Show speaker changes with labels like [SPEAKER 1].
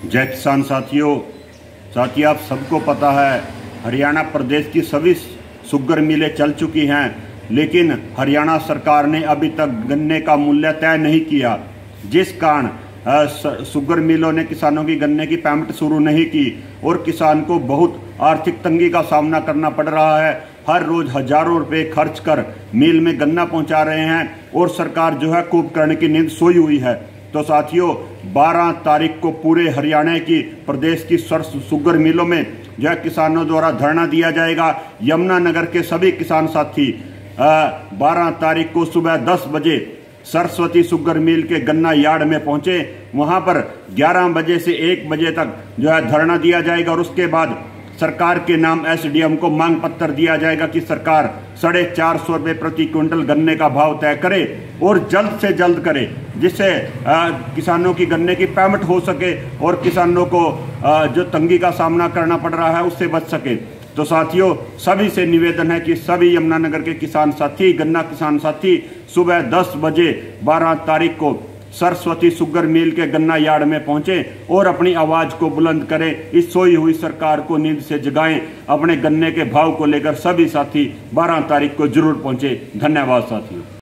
[SPEAKER 1] जय किसान साथियों, आप सबको पता है हरियाणा प्रदेश की सभी शुगर मिलें चल चुकी हैं, लेकिन हरियाणा सरकार ने अभी तक गन्ने का मूल्य तय नहीं किया, जिस कारण शुगर मिलों ने किसानों की गन्ने की पेमेंट शुरू नहीं की और किसान को बहुत आर्थिक तंगी का सामना करना पड़ रहा है। हर रोज हजारों रुपए खर्च कर मिल में गन्ना पहुंचा रहे हैं और सरकार जो है कुंभकर्ण की नींद सोई हुई है। तो साथियों, 12 तारीख को पूरे हरियाणा की प्रदेश की शुगर मिलों में जो है किसानों द्वारा धरना दिया जाएगा। यमुनानगर के सभी किसान साथी 12 तारीख को सुबह 10 बजे सरस्वती शुगर मिल के गन्ना यार्ड में पहुंचे। वहां पर 11 बजे से 1 बजे तक जो है धरना दिया जाएगा और उसके बाद सरकार के नाम एसडीएम को मांग पत्र दिया जाएगा कि सरकार 450 रुपये प्रति क्विंटल गन्ने का भाव तय करे और जल्द से जल्द करे, जिससे किसानों की गन्ने की पेमेंट हो सके और किसानों को जो तंगी का सामना करना पड़ रहा है उससे बच सके। तो साथियों, सभी से निवेदन है कि सभी यमुनानगर के किसान साथी, गन्ना किसान साथी सुबह 10 बजे 12 तारीख को सरस्वती शुगर मिल के गन्ना यार्ड में पहुंचे और अपनी आवाज को बुलंद करें। इस सोई हुई सरकार को नींद से जगाएं। अपने गन्ने के भाव को लेकर सभी साथी 12 तारीख को जरूर पहुंचे। धन्यवाद साथियों।